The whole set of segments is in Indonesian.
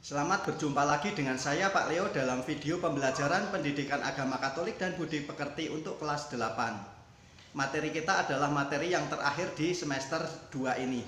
Selamat berjumpa lagi dengan saya Pak Leo dalam video pembelajaran pendidikan agama Katolik dan budi pekerti untuk kelas 8. Materi kita adalah materi yang terakhir di semester 2 ini.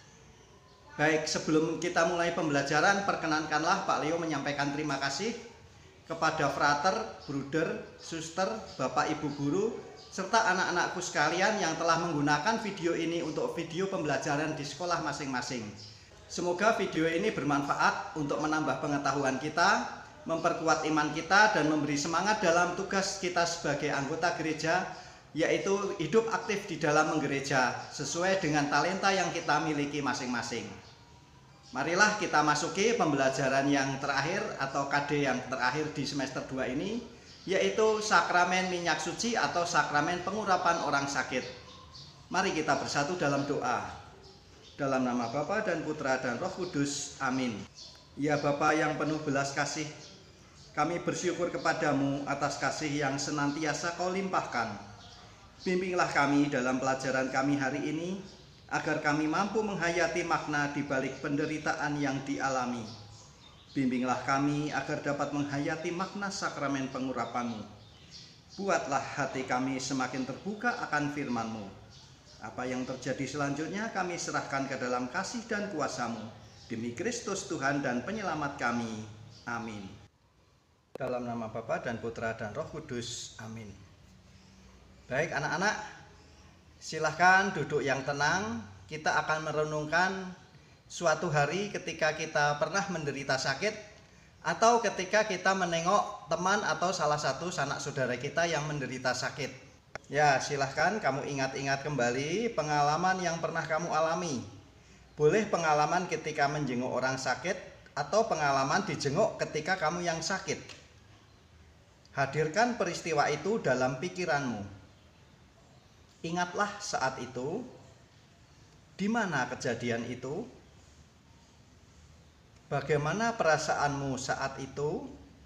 Baik, sebelum kita mulai pembelajaran, perkenankanlah Pak Leo menyampaikan terima kasih kepada frater, bruder, suster, bapak ibu guru, serta anak-anakku sekalian yang telah menggunakan video ini untuk video pembelajaran di sekolah masing-masing. Semoga video ini bermanfaat untuk menambah pengetahuan kita, memperkuat iman kita, dan memberi semangat dalam tugas kita sebagai anggota gereja, yaitu hidup aktif di dalam menggereja sesuai dengan talenta yang kita miliki masing-masing. Marilah kita masuki pembelajaran yang terakhir atau KD yang terakhir di semester 2 ini, yaitu sakramen minyak suci atau sakramen pengurapan orang sakit. Mari kita bersatu dalam doa. Dalam nama Bapa dan Putra dan Roh Kudus. Amin. Ya Bapa yang penuh belas kasih, kami bersyukur kepadamu atas kasih yang senantiasa kau limpahkan. Bimbinglah kami dalam pelajaran kami hari ini, agar kami mampu menghayati makna di balik penderitaan yang dialami. Bimbinglah kami agar dapat menghayati makna sakramen pengurapan-Mu. Buatlah hati kami semakin terbuka akan firman-Mu. Apa yang terjadi selanjutnya kami serahkan ke dalam kasih dan kuasa-Mu. Demi Kristus Tuhan dan Penyelamat kami. Amin. Dalam nama Bapa dan Putra dan Roh Kudus. Amin. Baik anak-anak, silahkan duduk yang tenang. Kita akan merenungkan suatu hari ketika kita pernah menderita sakit, atau ketika kita menengok teman atau salah satu sanak saudara kita yang menderita sakit. Ya, silahkan kamu ingat-ingat kembali pengalaman yang pernah kamu alami. Boleh pengalaman ketika menjenguk orang sakit, atau pengalaman dijenguk ketika kamu yang sakit. Hadirkan peristiwa itu dalam pikiranmu. Ingatlah saat itu, di mana kejadian itu, bagaimana perasaanmu saat itu,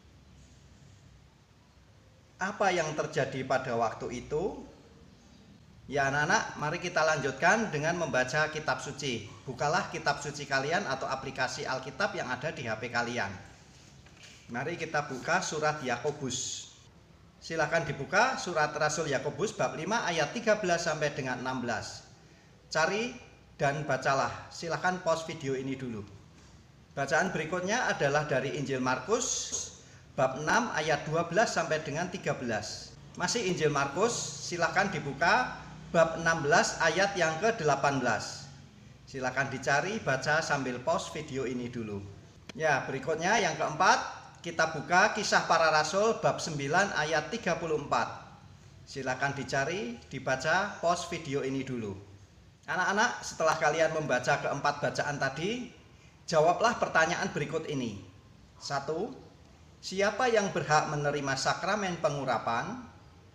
apa yang terjadi pada waktu itu. Ya anak-anak, mari kita lanjutkan dengan membaca kitab suci. Bukalah kitab suci kalian atau aplikasi Alkitab yang ada di HP kalian. Mari kita buka surat Yakobus. Silakan dibuka surat Rasul Yakobus bab 5 ayat 13 sampai dengan 16. Cari dan bacalah. Silakan pause video ini dulu. Bacaan berikutnya adalah dari Injil Markus bab 6 ayat 12 sampai dengan 13. Masih Injil Markus, silakan dibuka bab 16 ayat yang ke-18. Silakan dicari, baca sambil pause video ini dulu. Ya, berikutnya yang keempat, kita buka Kisah Para Rasul bab 9 ayat 34. Silakan dicari, dibaca, pause video ini dulu. Anak-anak, setelah kalian membaca keempat bacaan tadi, jawablah pertanyaan berikut ini. 1. Siapa yang berhak menerima sakramen pengurapan?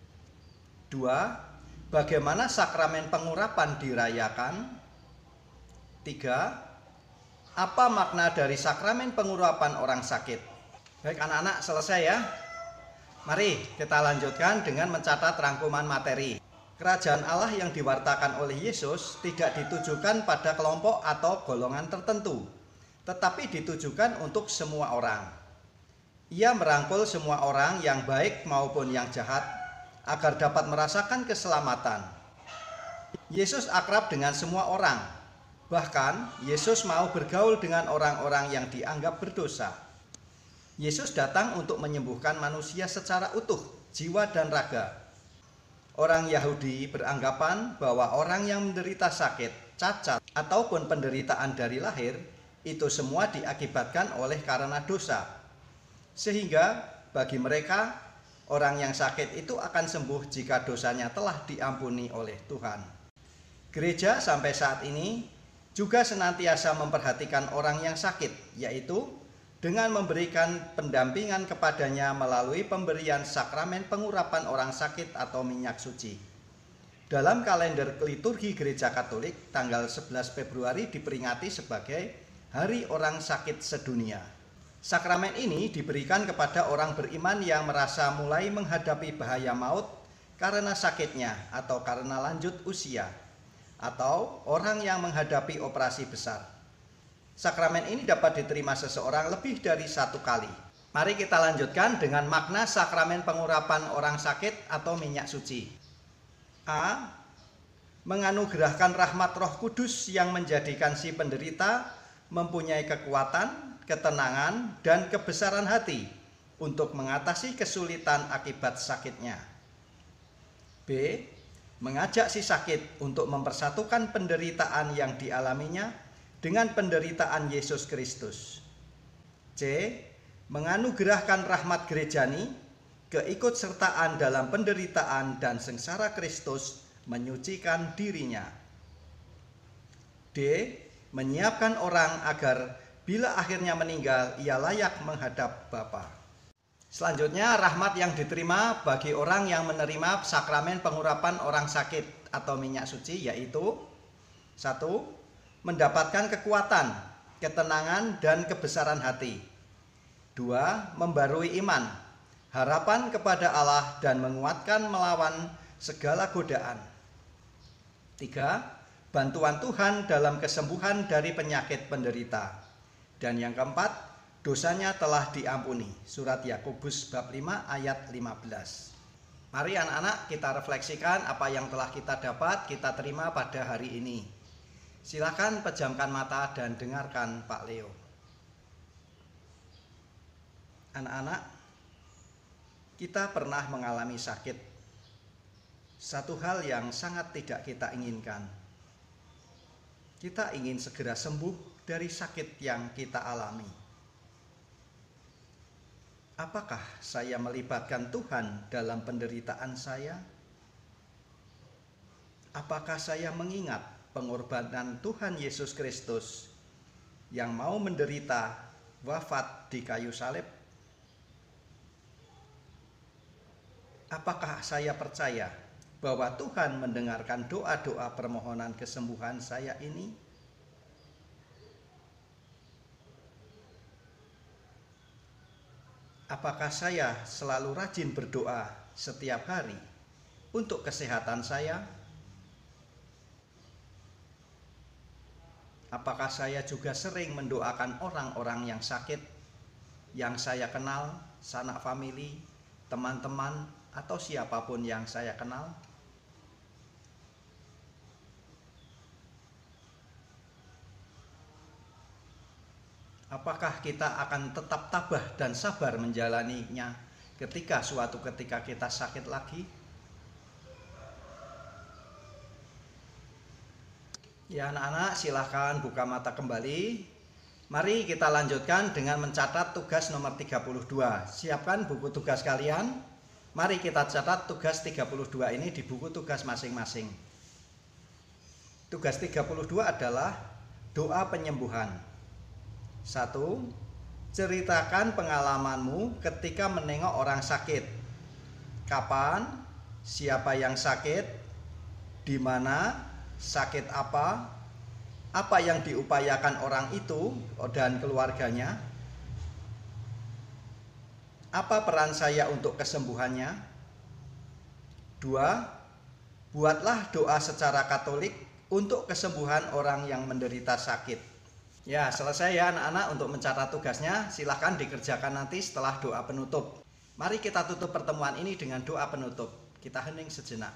2. Bagaimana sakramen pengurapan dirayakan? 3. Apa makna dari sakramen pengurapan orang sakit? Baik anak-anak, selesai ya. Mari kita lanjutkan dengan mencatat rangkuman materi. Kerajaan Allah yang diwartakan oleh Yesus tidak ditujukan pada kelompok atau golongan tertentu, tetapi ditujukan untuk semua orang. Ia merangkul semua orang yang baik maupun yang jahat agar dapat merasakan keselamatan. Yesus akrab dengan semua orang. Bahkan Yesus mau bergaul dengan orang-orang yang dianggap berdosa. Yesus datang untuk menyembuhkan manusia secara utuh, jiwa dan raga. Orang Yahudi beranggapan bahwa orang yang menderita sakit, cacat, ataupun penderitaan dari lahir, itu semua diakibatkan oleh karena dosa. Sehingga bagi mereka, orang yang sakit itu akan sembuh jika dosanya telah diampuni oleh Tuhan. Gereja sampai saat ini juga senantiasa memperhatikan orang yang sakit, yaitu dengan memberikan pendampingan kepadanya melalui pemberian sakramen pengurapan orang sakit atau minyak suci. Dalam kalender liturgi Gereja Katolik, tanggal 11 Februari diperingati sebagai Hari Orang Sakit Sedunia. Sakramen ini diberikan kepada orang beriman yang merasa mulai menghadapi bahaya maut karena sakitnya atau karena lanjut usia, atau orang yang menghadapi operasi besar. Sakramen ini dapat diterima seseorang lebih dari satu kali. Mari kita lanjutkan dengan makna sakramen pengurapan orang sakit atau minyak suci. A. Menganugerahkan rahmat Roh Kudus yang menjadikan si penderita mempunyai kekuatan, ketenangan, dan kebesaran hati untuk mengatasi kesulitan akibat sakitnya. B. Mengajak si sakit untuk mempersatukan penderitaan yang dialaminya dengan penderitaan Yesus Kristus. C. Menganugerahkan rahmat gerejani, keikutsertaan dalam penderitaan dan sengsara Kristus menyucikan dirinya. D. Menyiapkan orang agar bila akhirnya meninggal ia layak menghadap Bapa. Selanjutnya, rahmat yang diterima bagi orang yang menerima sakramen pengurapan orang sakit atau minyak suci yaitu 1. Mendapatkan kekuatan, ketenangan, dan kebesaran hati. 2. Membarui iman, harapan kepada Allah dan menguatkan melawan segala godaan. 3. Bantuan Tuhan dalam kesembuhan dari penyakit penderita. Dan yang keempat, dosanya telah diampuni. Surat Yakobus bab 5 ayat 15. Mari anak-anak kita refleksikan apa yang telah kita dapat, kita terima pada hari ini. Silakan pejamkan mata dan dengarkan Pak Leo. Anak-anak, kita pernah mengalami sakit. Satu hal yang sangat tidak kita inginkan. Kita ingin segera sembuh dari sakit yang kita alami. Apakah saya melibatkan Tuhan dalam penderitaan saya? Apakah saya mengingat pengorbanan Tuhan Yesus Kristus yang mau menderita wafat di kayu salib? Apakah saya percaya bahwa Tuhan mendengarkan doa-doa permohonan kesembuhan saya ini? Apakah saya selalu rajin berdoa setiap hari untuk kesehatan saya? Apakah saya juga sering mendoakan orang-orang yang sakit, yang saya kenal, sanak famili, teman-teman, atau siapapun yang saya kenal? Apakah kita akan tetap tabah dan sabar menjalaninya ketika kita sakit lagi? Ya anak-anak, silahkan buka mata kembali. Mari kita lanjutkan dengan mencatat tugas nomor 32. Siapkan buku tugas kalian. Mari kita catat tugas 32 ini di buku tugas masing-masing. Tugas 32 adalah doa penyembuhan. 1. Ceritakan pengalamanmu ketika menengok orang sakit. Kapan, siapa yang sakit, di mana, sakit apa yang diupayakan orang itu dan keluarganya, apa peran saya untuk kesembuhannya. 2. Buatlah doa secara Katolik untuk kesembuhan orang yang menderita sakit. Ya, selesai ya anak-anak untuk mencatat tugasnya. Silahkan dikerjakan nanti setelah doa penutup. Mari kita tutup pertemuan ini dengan doa penutup. Kita hening sejenak.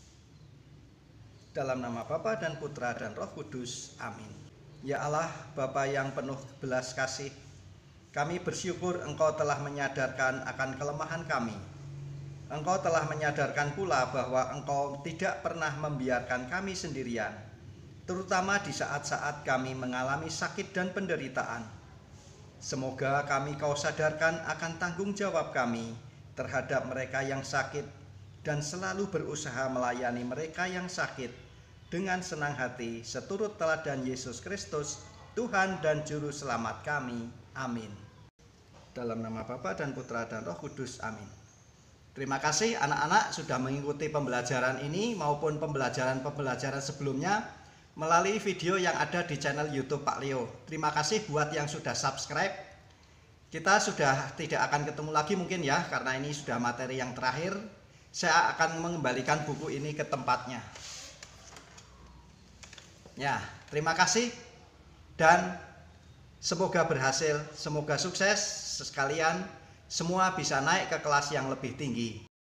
Dalam nama Bapa dan Putra dan Roh Kudus. Amin. Ya Allah, Bapa yang penuh belas kasih, kami bersyukur Engkau telah menyadarkan akan kelemahan kami. Engkau telah menyadarkan pula bahwa Engkau tidak pernah membiarkan kami sendirian, terutama di saat-saat kami mengalami sakit dan penderitaan. Semoga kami Kau sadarkan akan tanggung jawab kami terhadap mereka yang sakit dan selalu berusaha melayani mereka yang sakit dengan senang hati seturut teladan Yesus Kristus, Tuhan dan Juru Selamat kami. Amin. Dalam nama Bapa dan Putra dan Roh Kudus. Amin. Terima kasih anak-anak sudah mengikuti pembelajaran ini maupun pembelajaran sebelumnya melalui video yang ada di channel YouTube Pak Leo. Terima kasih buat yang sudah subscribe. Kita sudah tidak akan ketemu lagi mungkin ya, karena ini sudah materi yang terakhir. Saya akan mengembalikan buku ini ke tempatnya. Ya, terima kasih dan Semoga berhasil, semoga sukses sekalian, semua bisa naik ke kelas yang lebih tinggi.